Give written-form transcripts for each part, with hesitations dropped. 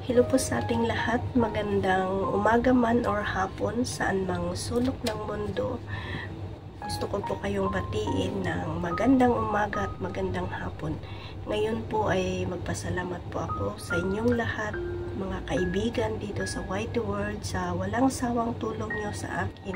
Hello po sa ating lahat, magandang umaga man or hapon saan mang sulok ng mundo. Gusto ko po kayong batiin ng magandang umaga at magandang hapon. Ngayon po ay magpasalamat po ako sa inyong lahat, mga kaibigan dito sa Whitey World, sa walang sawang tulong nyo sa akin.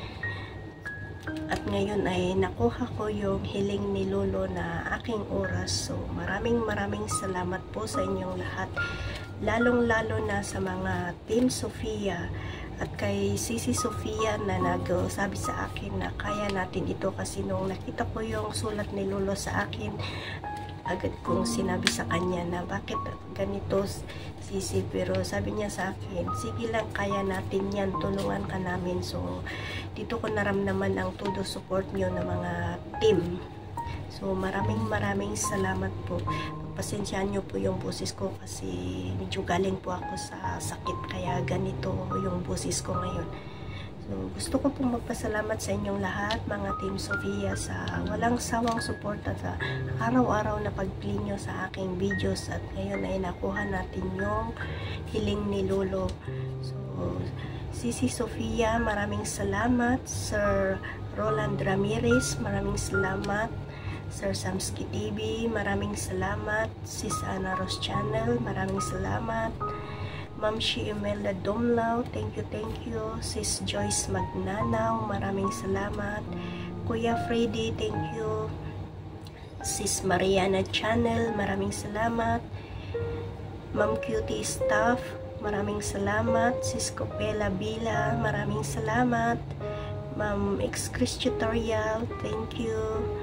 At ngayon ay nakuha ko yung hiling ni Lolo na aking oras. So maraming salamat po sa inyong lahat. Lalong-lalo na sa mga Team Sofia at kay Sisi Sofia na nagsabi sa akin na kaya natin ito, kasi nung nakita ko yung sulat ni Lolo sa akin, agad kong sinabi sa kanya na bakit ganito Sisi, pero sabi niya sa akin, sige lang, kaya natin yan, tulungan ka namin. So dito ko naramdaman ang todo support nyo na mga team. So maraming salamat po. Pasensyahan nyo po yung boses ko kasi medyo galing po ako sa sakit, kaya ganito yung boses ko ngayon. So gusto ko pong magpasalamat sa inyong lahat, mga Team Sofia, sa walang sawang suporta sa araw-araw na pag-play nyo sa aking videos. At ngayon ay nakuha natin yung hiling ni Lolo. So Sisi Sofia, maraming salamat. Sir Roland Ramirez, maraming salamat. Sir Samski TV, maraming salamat. Sis Ana Ros Channel, maraming salamat. Ma'am Shi Imelda Domlao, thank you. Sis Joyce Magnanaw, maraming salamat. Kuya Freddy, thank you. Sis Mariana Channel, maraming salamat. Ma'am Cutie Staff, maraming salamat. Sis Copela Bila, maraming salamat. Ma'am X-Chris Tutorial, thank you.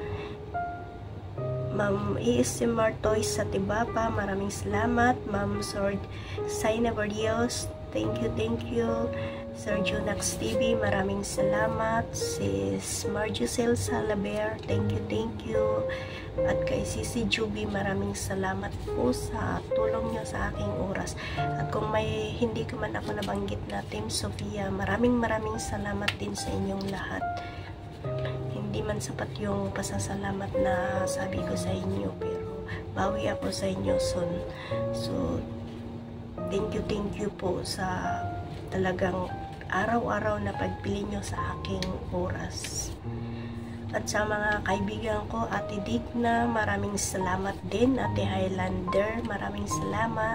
Ma'am ESM Martoy sa Tibapa, maraming salamat. Ma'am Sword Saina Barrios, thank you. Sir Junax TV, maraming salamat. Sis Marjusel Salaber, thank you. At kay Sisi Juby, maraming salamat po sa tulong nyo sa aking oras. At kung may hindi ko man ako nabanggit na Team Sofia, maraming salamat din sa inyong lahat. Hindi man sapat yung pasasalamat na sabi ko sa inyo, pero bawi ako sa inyo soon. So thank you po sa talagang araw-araw na pagpili nyo sa aking oras. At sa mga kaibigan ko, Ate Digna, maraming salamat din. Ate Highlander, maraming salamat.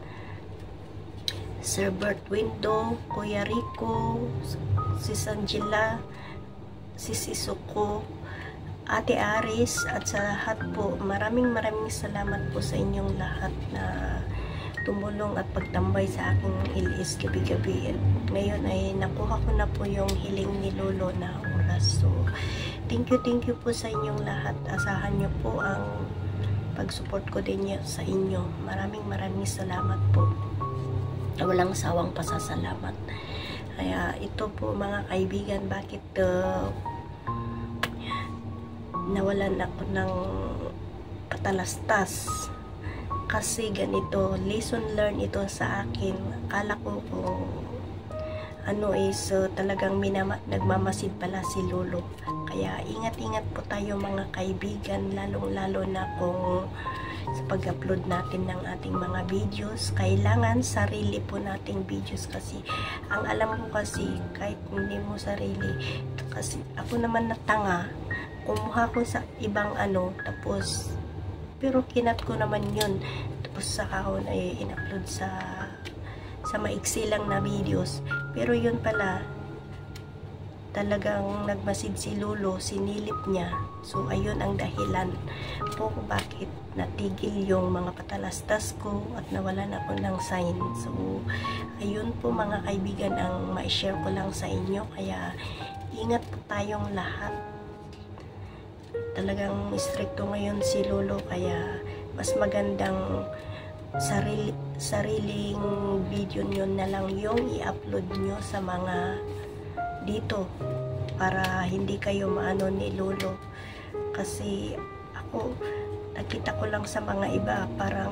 Sir Bert Window, Kuya Rico, Sis Angela, Sis Isuko, Ate Aris, at sa lahat po, maraming salamat po sa inyong lahat na tumulong at pagtambay sa aking ilis gabi-gabi. At ngayon ay nakuha ko na po yung hiling ni Lolo na oras. So thank you po sa inyong lahat. Asahan nyo po ang pag-support ko din sa inyo. Maraming salamat po. Walang sawang pasasalamat. Kaya ito po, mga kaibigan, bakit nawalan ako ng patalastas, kasi ganito, lesson learned ito sa akin. Akala ko kung ano is talagang nagmamasid pala si Lolo. Kaya ingat po tayo, mga kaibigan, lalong-lalo na kung sa pag-upload natin ng ating mga videos. Kailangan sarili po nating videos, kasi ang alam ko kasi kahit hindi mo sarili, kasi ako naman na tanga, kumuha ko sa ibang tapos pero kinat ko naman yun, tapos sa kahon ay in-upload sa maiksi lang na videos, pero yun pala talagang nagmasid si Lolo, sinilip niya. So ayun ang dahilan po kung bakit natigil yung mga patalastas ko at nawalan ako ng sign. So ayun po, mga kaibigan, ang ma-share ko lang sa inyo. Kaya ingat po tayong lahat. Talagang stricto ngayon si Lolo, kaya mas magandang sariling video nyo na lang yung i-upload nyo sa mga dito, para hindi kayo maano ni Lolo. Kasi ako, nakita ko lang sa mga iba, parang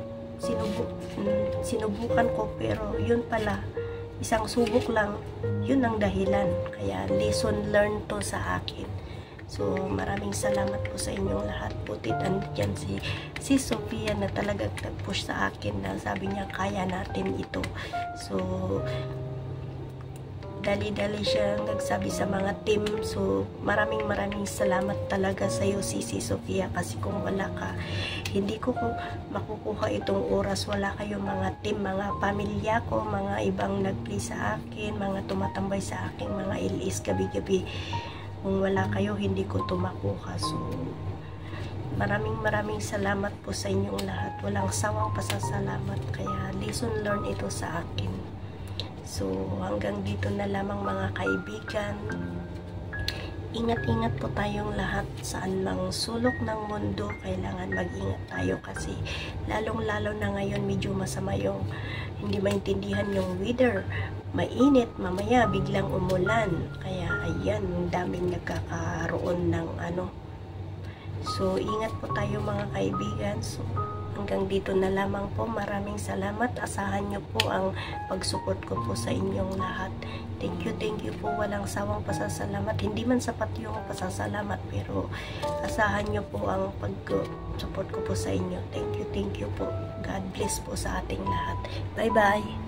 sinubukan ko, pero yun pala, isang subok lang, yun ang dahilan. Kaya lesson learned to sa akin. So, maraming salamat po sa inyong lahat. Butit andyan si Sofia na talagang nag-push sa akin na sabi niya, kaya natin ito. So, dali-dali siya nagsabi sa mga team. So, maraming salamat talaga sa iyo, Sisi Sofia, kasi kung wala ka, hindi ko makukuha itong oras. Wala kayong mga team, mga pamilya ko, mga ibang nag-play sa akin, mga tumatambay sa akin, mga ilis gabi-gabi. Kung wala kayo, hindi ko ito makuha. So, maraming salamat po sa inyong lahat. Walang sawang pasasalamat. Kaya, lesson learned ito sa akin. So, hanggang dito na lamang mga kaibigan. Ingat-ingat po tayong lahat saan mang sulok ng mundo. Kailangan mag-ingat tayo kasi lalong-lalo na ngayon medyo masama yung hindi maintindihan yung weather. Mainit, mamaya biglang umulan. Kaya ayan, daming nagkakaroon ng So, ingat po tayo mga kaibigan. So, hanggang dito na lamang po. Maraming salamat. Asahan nyo po ang pag-support ko po sa inyong lahat. Thank you po. Walang sawang pasasalamat. Hindi man sapat yung pasasalamat, pero asahan nyo po ang pag-support ko po sa inyo. Thank you po. God bless po sa ating lahat. Bye-bye.